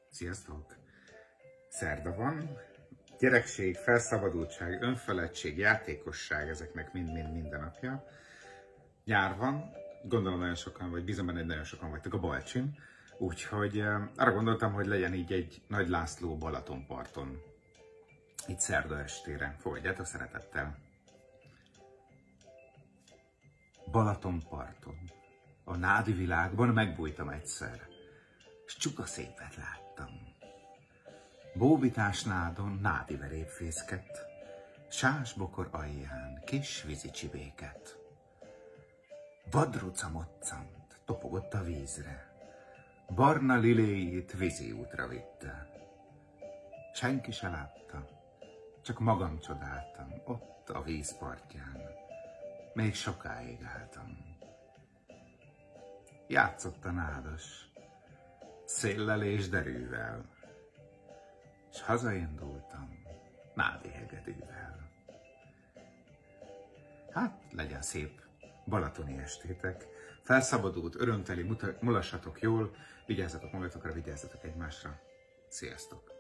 Sziasztok! Szerda van, gyerekség, felszabadultság, önfeledtség, játékosság, ezeknek mind-mind mindennapja. Nyár van, gondolom nagyon sokan, vagy bízom benne, hogy nagyon sokan vagytok a Balcsin, úgyhogy arra gondoltam, hogy legyen így egy Nagy László Balatonparton, itt szerda estére. Fogadjátok szeretettel! Balatonparton, a nádi világban megbújtam egyszer, s csuka szépet láttam. Bóbitás nádon nádi veréb fészkett, sásbokor alján kis vízi csibéket. Vadruca moccant, topogott a vízre, barna liléjét vízi útra vitte. Senki se látta, csak magam csodáltam, ott a vízpartján, még sokáig álltam. Játszott a nádas, széllel és derűvel, s hazaindultam nádi hegedűvel. Hát, legyen szép balatoni estétek, felszabadult, örömteli, mulassatok jól, vigyázzatok magatokra, vigyázzatok egymásra. Sziasztok!